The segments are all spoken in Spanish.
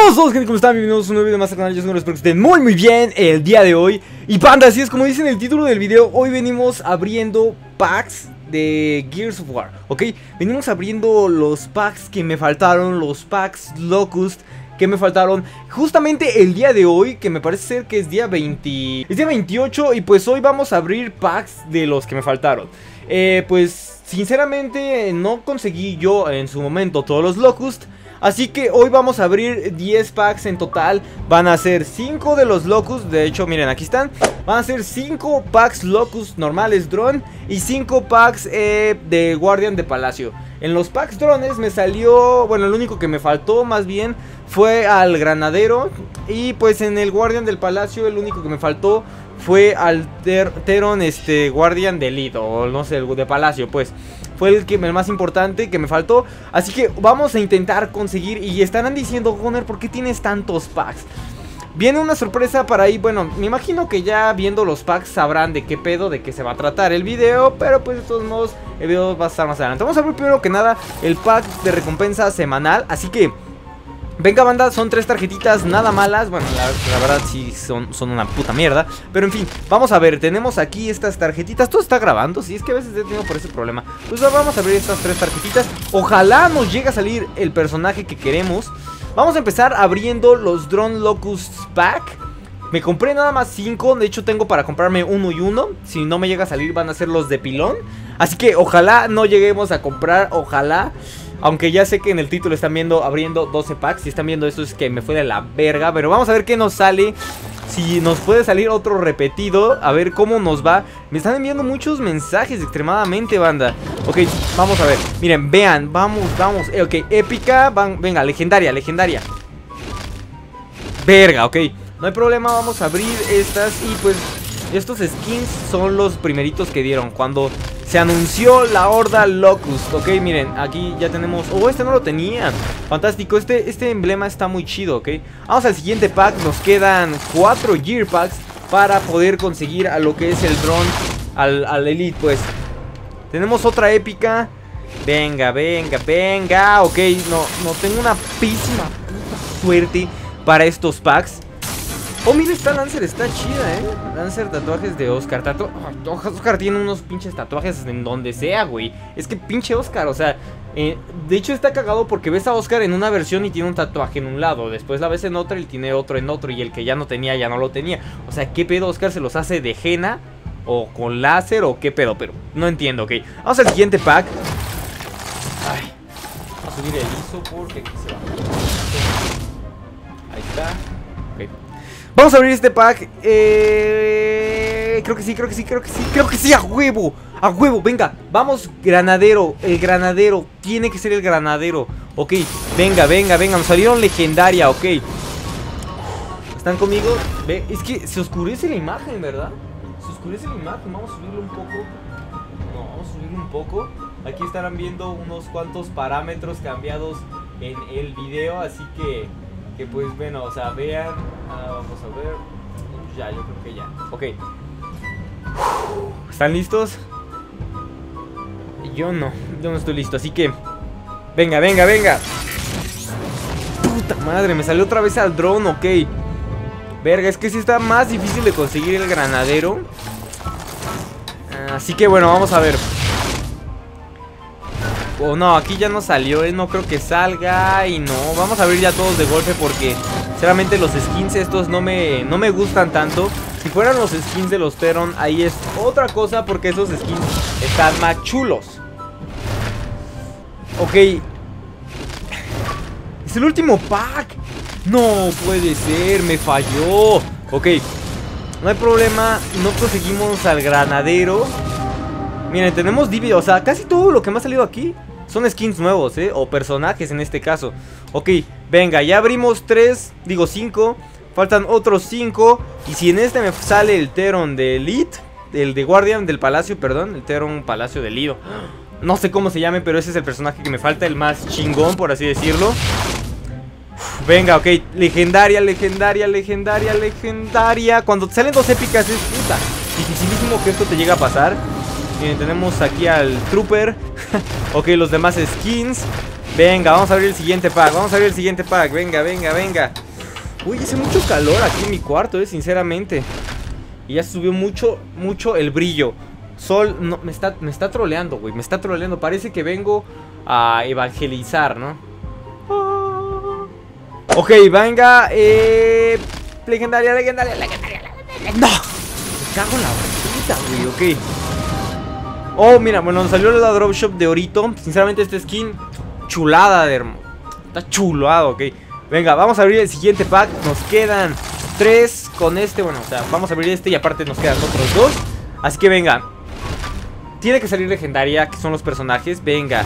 Hola a todos, gente, ¿cómo están? Bienvenidos a un nuevo video más al canal. Yo espero que estén muy bien el día de hoy. Y panda, así es como dice en el título del video, hoy venimos abriendo packs de Gears of War, ¿ok? Venimos abriendo los packs que me faltaron, los packs Locust que me faltaron justamente el día de hoy, que me parece ser que es día 20, es día 28, y pues hoy vamos a abrir packs de los que me faltaron. Pues sinceramente no conseguí yo en su momento todos los Locust, así que hoy vamos a abrir 10 packs en total. Van a ser 5 de los Locust. De hecho, miren, aquí están. Van a ser 5 packs Locust normales drone y 5 packs de Guardian de Palacio. En los packs drones me salió, bueno, el único que me faltó más bien fue al Granadero. Y pues en el Guardian del Palacio el único que me faltó fue al Teron Guardian de Elite, o no sé, el de Palacio, pues. Fue el más importante que me faltó. Así que vamos a intentar conseguir. Y estarán diciendo, Gunner, ¿por qué tienes tantos packs? Viene una sorpresa para ahí. Bueno, me imagino que ya viendo los packs sabrán de qué pedo, de qué se va a tratar el video. Pero pues de todos modos el video va a estar más adelante. Vamos a ver primero que nada el pack de recompensa semanal. Así que venga, banda, son 3 tarjetitas nada malas. Bueno, la verdad sí son una puta mierda. Pero en fin, vamos a ver, tenemos aquí estas tarjetitas. ¿Todo está grabando? Sí, es que a veces he tenido por ese problema. Pues vamos a abrir estas 3 tarjetitas. Ojalá nos llegue a salir el personaje que queremos. Vamos a empezar abriendo los Drone Locust Pack. Me compré nada más 5, de hecho tengo para comprarme uno y uno. Si no me llega a salir van a ser los de pilón. Así que ojalá no lleguemos a comprar, ojalá. Aunque ya sé que en el título están viendo abriendo 12 packs. Si están viendo eso es que me fue de la verga. Pero vamos a ver qué nos sale. Si nos puede salir otro repetido. A ver cómo nos va. Me están enviando muchos mensajes extremadamente, banda. Ok, vamos a ver. Miren, vean, vamos. Ok, épica, venga, legendaria. Verga, ok. No hay problema, vamos a abrir estas. Y pues estos skins son los primeritos que dieron cuando se anunció la horda Locust. Ok, miren, aquí ya tenemos. Oh, este no lo tenía. Fantástico, este emblema está muy chido, ok. Vamos al siguiente pack, nos quedan 4 Gear Packs para poder conseguir a lo que es el drone, al Elite, pues. Tenemos otra épica. Venga. Ok, no tengo una pésima puta suerte para estos packs. Oh, mira, esta Lancer está chida, Lancer, tatuajes de Oscar. Oscar tiene unos pinches tatuajes en donde sea, güey. Es que pinche Oscar, o sea, de hecho está cagado porque ves a Oscar en una versión y tiene un tatuaje en un lado. Después la ves en otra y tiene otro en otro. Y el que ya no tenía, ya no lo tenía. O sea, ¿qué pedo? Oscar se los hace de henna o con láser o qué pedo, pero no entiendo, ok. Vamos al siguiente pack. Ay, vamos a subir el ISO porque se va. Ahí está. Ok. Vamos a abrir este pack. Creo que sí, a huevo, venga, vamos, granadero, el granadero, tiene que ser el granadero. Ok, venga, nos salieron legendaria, ok. ¿Están conmigo? Ve, es que se oscurece la imagen, ¿verdad? Se oscurece la imagen, vamos a subirlo un poco. No, vamos a subirlo un poco. Aquí estarán viendo unos cuantos parámetros cambiados en el video, así que pues bueno, o sea, vean. Vamos a ver. Ya, yo creo que ya. Ok. ¿Están listos? Yo no estoy listo, así que venga. Puta madre, me salió otra vez al drone, ok. Verga, es que sí está más difícil de conseguir el granadero. Así que bueno, vamos a ver. Oh, no, aquí ya no salió, no creo que salga. Y no, vamos a abrir ya todos de golpe porque sinceramente los skins estos no me gustan tanto. Si fueran los skins de los Teron, ahí es otra cosa porque esos skins están más chulos. Ok. Es el último pack. No puede ser, me falló. Ok, no hay problema, no conseguimos al granadero. Miren, tenemos Divi, o sea, casi todo lo que me ha salido aquí son skins nuevos, o personajes en este caso. Ok, venga, ya abrimos 5. Faltan otros 5. Y si en este me sale el Teron de Elite, el de Guardian del Palacio, perdón, el Teron Palacio de Lido. No sé cómo se llame, pero ese es el personaje que me falta, el más chingón, por así decirlo. Venga, ok, legendaria. Cuando te salen 2 épicas es puta dificilísimo que esto te llegue a pasar. Miren, tenemos aquí al Trooper. Ok, los demás skins. Venga, vamos a abrir el siguiente pack. Venga. Uy, hace mucho calor aquí en mi cuarto, sinceramente. Y ya subió mucho el brillo. Sol, no, me está troleando, güey. Me está troleando. Parece que vengo a evangelizar, ¿no? Ok, venga. Legendaria. ¡No! Me cago en la puta, güey, ok. Oh, mira, bueno, nos salió la drop shop de Orito. Sinceramente, este skin, chulada de hermoso. Está chulado, ok. Venga, vamos a abrir el siguiente pack. Nos quedan 3 con este. Bueno, o sea, vamos a abrir este y aparte nos quedan otros 2. Así que venga. Tiene que salir legendaria, que son los personajes. Venga.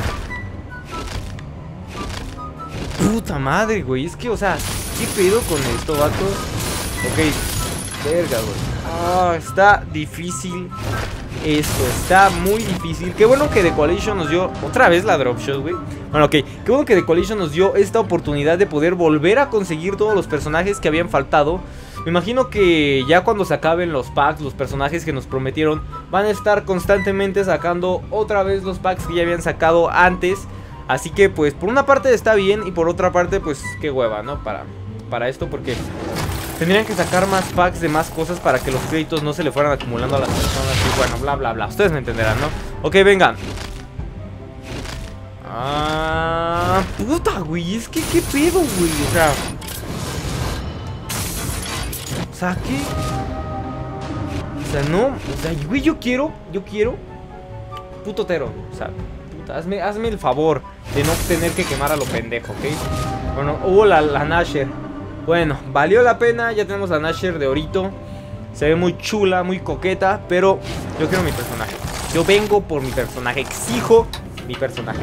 Puta madre, güey. Es que, o sea, ¿qué pedo con esto, vato? Ok. Verga, güey. Ah, está difícil. Esto está muy difícil. Qué bueno que The Coalition nos dio otra vez la drop shot, güey. Bueno, ok. Qué bueno que The Coalition nos dio esta oportunidad de poder volver a conseguir todos los personajes que habían faltado. Me imagino que ya cuando se acaben los packs, los personajes que nos prometieron van a estar constantemente sacando otra vez los packs que ya habían sacado antes. Así que pues por una parte está bien y por otra parte pues qué hueva, ¿no? Para esto, porque tendrían que sacar más packs de más cosas para que los créditos no se le fueran acumulando a las personas. Y bueno, bla, bla, bla. Ustedes me entenderán, ¿no? Ok, venga. Ah, puta, güey. Es que qué pedo, güey. O sea, ¿qué? O sea, no. O sea, güey, yo quiero. Puto Tero. O sea, puta, hazme el favor de no tener que quemar a lo pendejo, ¿ok? Bueno, hubo la Nashor. Bueno, valió la pena. Ya tenemos a Nashor de Orito. Se ve muy chula, muy coqueta. Pero yo quiero mi personaje. Yo vengo por mi personaje. Exijo mi personaje.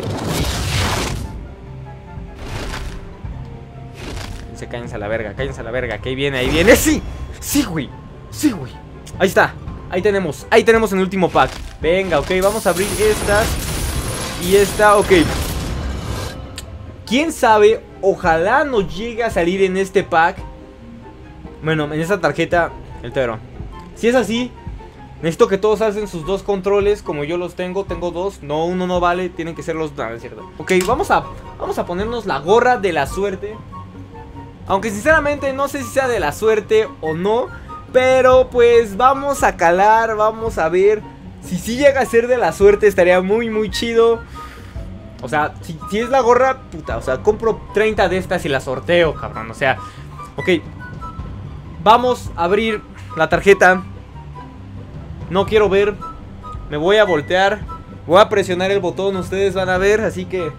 Cállense a la verga, que ahí viene, ¡sí! ¡Sí, güey! ¡Sí, güey! Ahí está, ahí tenemos el último pack. Venga, ok, vamos a abrir estas. Y esta, ok. ¿Quién sabe? Ojalá nos llegue a salir en este pack. Bueno, en esta tarjeta, el Tero. Si es así, necesito que todos hacen sus 2 controles como yo los tengo. Tengo 2, no, uno no vale, tienen que ser los... No, es cierto. Ok, vamos a ponernos la gorra de la suerte. Aunque sinceramente no sé si sea de la suerte o no. Pero pues vamos a calar, vamos a ver. Si sí llega a ser de la suerte estaría muy muy chido. O sea, si es la gorra, puta, o sea, compro 30 de estas y las sorteo, cabrón. O sea, ok. Vamos a abrir la tarjeta. No quiero ver. Me voy a voltear. Voy a presionar el botón, ustedes van a ver, así que...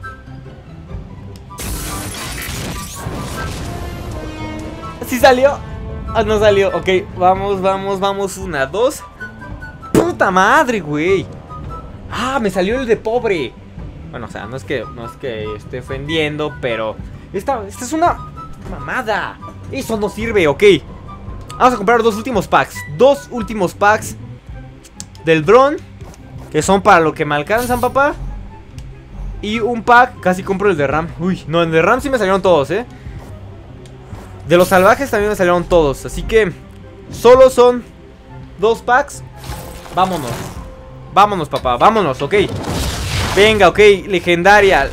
¿Sí salió? Ah, no salió. Ok, vamos. 1, 2. ¡Puta madre, güey! Ah, me salió el de pobre. Bueno, o sea, no es que esté ofendiendo, pero... Esta es una mamada. Eso no sirve, ok. Vamos a comprar 2 últimos packs. 2 últimos packs del dron, que son para lo que me alcanzan, papá. Y un pack, casi compro el de Ram. Uy, no, el de Ram sí me salieron todos, De los salvajes también me salieron todos. Así que solo son 2 packs. Vámonos. Vámonos, papá, vámonos, ok. Venga, ok, legendaria.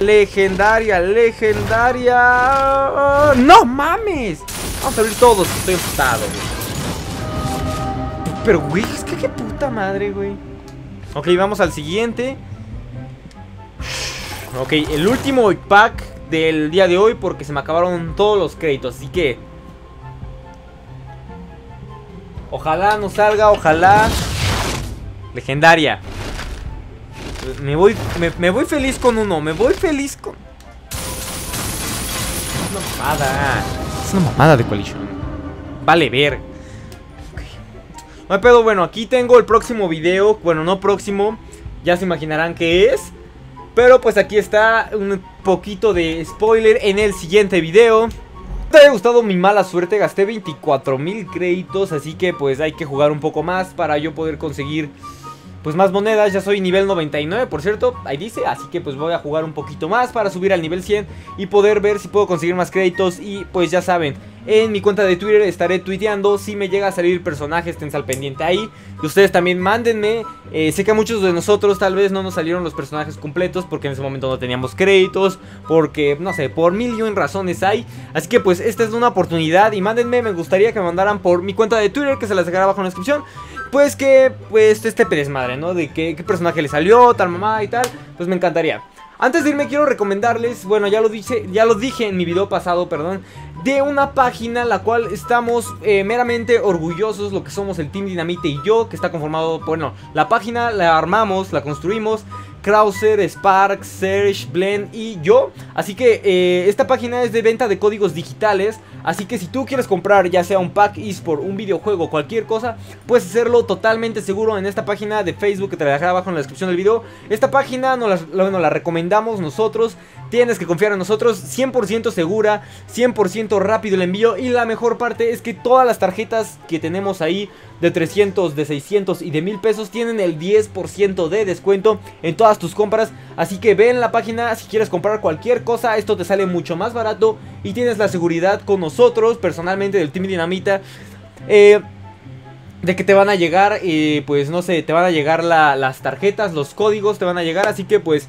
¡No mames! Vamos a abrir todos, estoy emputado, güey. Pero, güey, es que qué puta madre, güey. Ok, vamos al siguiente. Ok, el último pack del día de hoy, porque se me acabaron todos los créditos. Así que ojalá nos salga, ojalá. Legendaria. Me voy feliz con uno. Me voy feliz con... Es una mamada. Es una mamada de Coalition. Vale ver. Okay. No hay pedo. Bueno, aquí tengo el próximo video. Bueno, no próximo, ya se imaginarán qué es. Pero pues aquí está un poquito de spoiler en el siguiente video. ¿Te haya gustado mi mala suerte? Gasté 24,000 créditos, así que pues hay que jugar un poco más para yo poder conseguir pues más monedas. Ya soy nivel 99, por cierto, ahí dice. Así que pues voy a jugar un poquito más para subir al nivel 100 y poder ver si puedo conseguir más créditos. Y pues ya saben, en mi cuenta de Twitter estaré tuiteando si me llega a salir personajes, estén al pendiente ahí. Y ustedes también mándenme. Sé que a muchos de nosotros tal vez no nos salieron los personajes completos porque en ese momento no teníamos créditos, porque no sé, por mil y un razones hay. Así que pues esta es una oportunidad y mándenme. Me gustaría que me mandaran por mi cuenta de Twitter, que se las dejaré abajo en la descripción. Pues que pues este desmadre, ¿no? De qué personaje le salió, tal mamá y tal. Pues me encantaría. Antes de irme quiero recomendarles, bueno, ya lo dije en mi video pasado, perdón, de una página la cual estamos meramente orgullosos, lo que somos el Team Dinamite y yo, que está conformado, bueno, la página la armamos, la construimos Krauser, Spark, Serge, Blend y yo. Así que esta página es de venta de códigos digitales. Así que si tú quieres comprar ya sea un pack eSport, un videojuego, cualquier cosa, puedes hacerlo totalmente seguro en esta página de Facebook que te la dejaré abajo en la descripción del video. Esta página nos la recomendamos nosotros. Tienes que confiar en nosotros, 100% segura, 100% rápido el envío. Y la mejor parte es que todas las tarjetas que tenemos ahí de 300, de 600 y de 1000 pesos tienen el 10% de descuento en todas tus compras. Así que ve en la página si quieres comprar cualquier cosa, esto te sale mucho más barato y tienes la seguridad con nosotros, personalmente del Team Dinamita, de que te van a llegar, pues no sé, te van a llegar las tarjetas, los códigos te van a llegar. Así que pues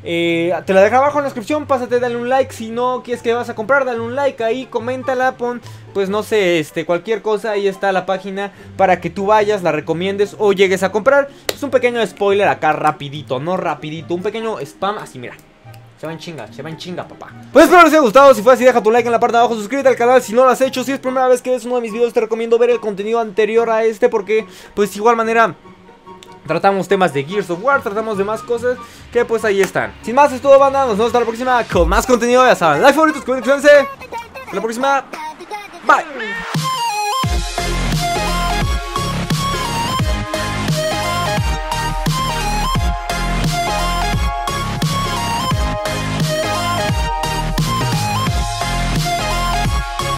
te la dejo abajo en la descripción, pásate, dale un like. Si no quieres que vas a comprar, dale un like ahí, coméntala, pon, pues no sé, cualquier cosa. Ahí está la página para que tú vayas, la recomiendes o llegues a comprar. Es un pequeño spoiler acá rapidito, no rapidito, un pequeño spam, así mira. Se va en chinga, papá. Pues espero les haya gustado. Si fue así, deja tu like en la parte de abajo. Suscríbete al canal si no lo has hecho. Si es primera vez que ves uno de mis videos, te recomiendo ver el contenido anterior a este, porque pues de igual manera tratamos temas de Gears of War, tratamos de más cosas que pues ahí están. Sin más es todo, banda, nos vemos hasta la próxima con más contenido. Ya saben, like, favoritos, suscríbanse. Hasta la próxima, bye.